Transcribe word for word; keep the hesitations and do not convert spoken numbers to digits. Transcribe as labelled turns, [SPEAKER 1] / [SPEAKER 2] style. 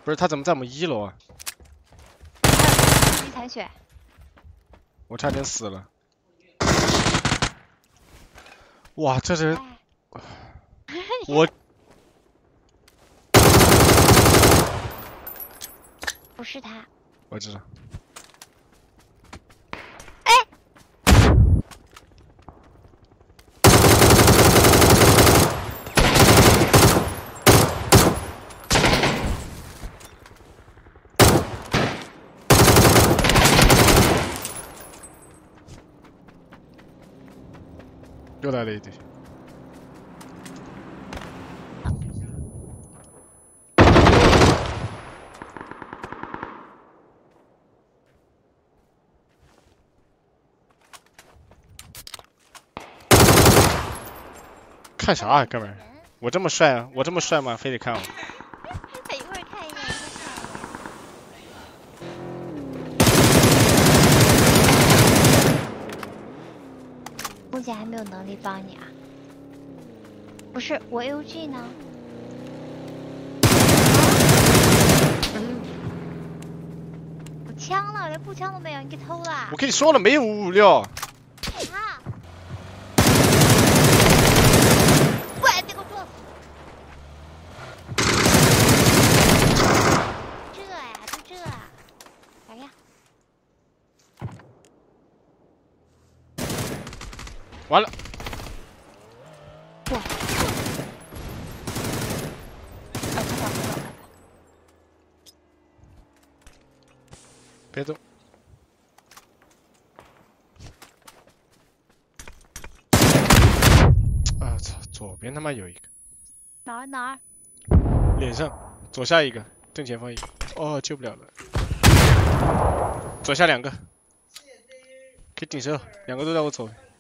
[SPEAKER 1] 不是他怎么在我们一楼啊？
[SPEAKER 2] 一残血。
[SPEAKER 1] 我差点死了。哇，这人，我
[SPEAKER 2] 不是他。
[SPEAKER 1] 我知道。
[SPEAKER 2] 哎。
[SPEAKER 1] 又来了一堆。看啥啊，哥们儿？我这么帅啊？我这么帅吗？非得看我？
[SPEAKER 2] 他一会儿看一眼，一会儿看一眼。目前还没有能力帮你啊。不是，我 U G 呢？有枪了，连步枪都没有，你给偷了。
[SPEAKER 1] 我跟你说了，没有五五六。
[SPEAKER 2] 给他。喂，别给我撞死！这呀，就这啊。来呀！
[SPEAKER 1] 完了。
[SPEAKER 2] 哇！啊，快跑，快跑，快跑！
[SPEAKER 1] 别动。啊操！左边他妈有一个。
[SPEAKER 2] 哪儿哪儿？
[SPEAKER 1] 脸上，左下一个，正前方一个。哦，救不了了。左下两个，可以顶射，两个都在我左边。